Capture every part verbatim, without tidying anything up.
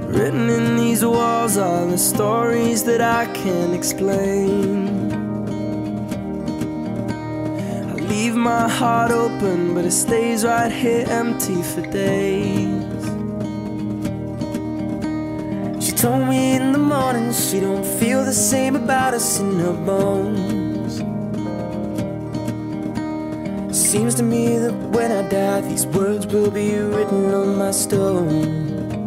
Written in these walls are the stories that I can't explain. I leave my heart open, but it stays right here empty for days. She told me in the morning she don't feel the same about us in her bones. Seems to me that when I die, these words will be written on my stone.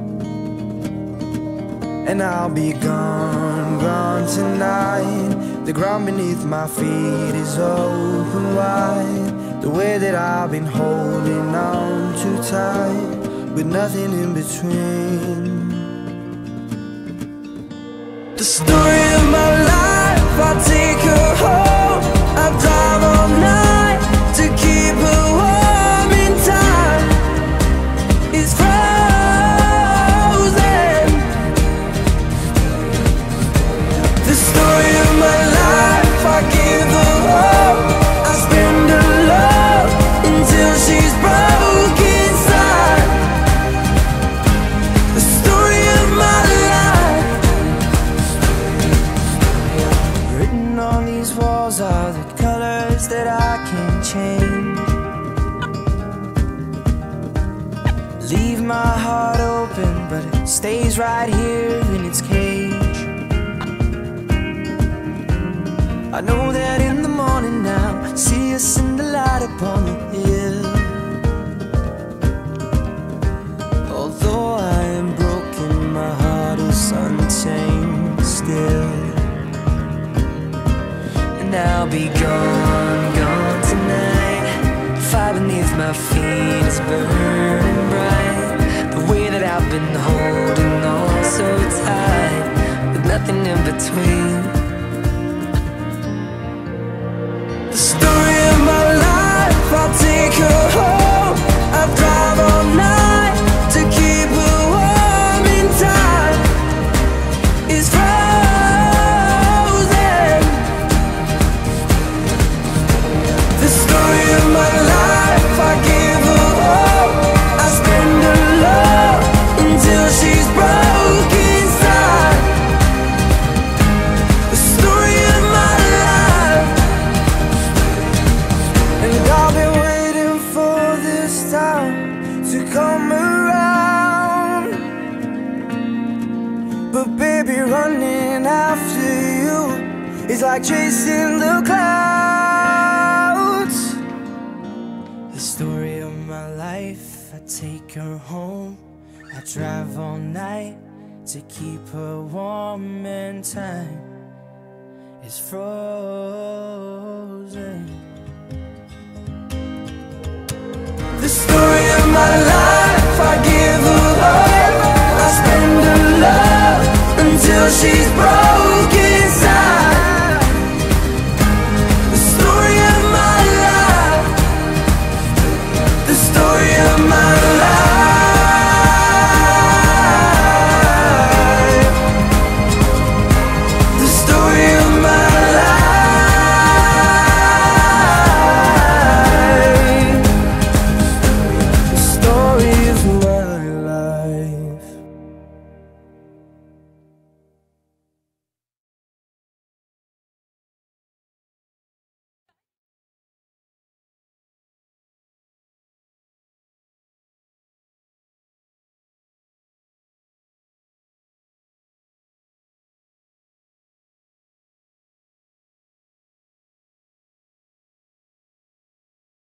And I'll be gone, gone tonight. The ground beneath my feet is open wide. The way that I've been holding on too tight, with nothing in between. The story of my life, I take her home. I drive all night to keep her warm in time. It's frozen. The story of my life, I give her hope. I spend her love until she's broke inside. The story of my life. Written on these walls are the colors that I can't change. Leave my heart open, but it stays right here in its cage. I know that in the morning now, see us in the light upon the hill. Although I am broken, my heart is untamed still. And I'll be gone, gone tonight. Fire beneath my feet is burning bright. The way that I've been holding on so tight, with nothing in between. The story of my life, I'll take her home. I drive all night to keep her warm in time. It's frozen. The story of my life, I give her hope. I spend her love until she's broke inside. The story of my life. And I've been waiting for this time to come around. But baby, running after you is like chasing the clouds. The story of my life, I take her home. I drive all night to keep her warm, and time is frozen. The story of my life, I give her hope. I spend her love until she's broken.